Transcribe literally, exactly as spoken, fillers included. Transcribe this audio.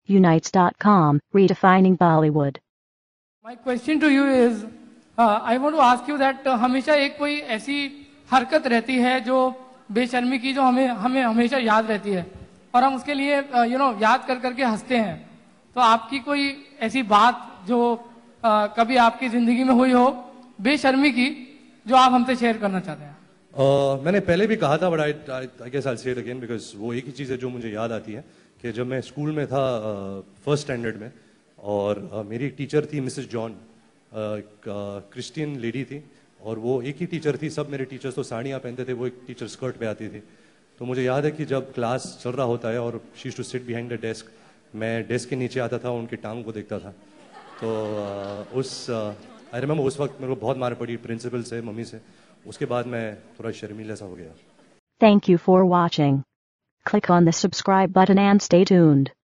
unites dot com, redefining Bollywood. My question to you is, uh, I want to ask you that uh, हमेशा एक कोई ऐसी हरकत रहती है जो बेशर्मी की, जो हमें हमें हमेशा याद रहती है और हम उसके लिए यू नो याद कर करके हंसते हैं. तो आपकी कोई ऐसी बात जो uh, कभी आपकी जिंदगी में हुई हो बेशर्मी की, जो आप हमसे शेयर करना चाहते हैं? uh, मैंने पहले भी कहा था, but I I guess I will say it again, because वो एक ही चीज़ है जो मुझे याद आती है कि जब मैं स्कूल में था फर्स्ट uh, स्टैंडर्ड में, और uh, मेरी एक टीचर थी मिसेस जॉन, क्रिश्चियन लेडी थी, और वो एक ही टीचर थी. सब मेरे टीचर्स तो साड़ियाँ पहनते थे, वो एक टीचर स्कर्ट पे आती थी. तो मुझे याद है कि जब क्लास चल रहा होता है और she used to sit behind the desk, मैं डेस्क के नीचे आता था, उनकी टांग को देखता था. तो uh, उस आई रिमेंबर उस वक्त मेरे को बहुत मार पड़ी प्रिंसिपल से, मम्मी से. उसके बाद मैं थोड़ा शर्मीला सा हो गया. Thank you for watching. Click on the subscribe button and stay tuned.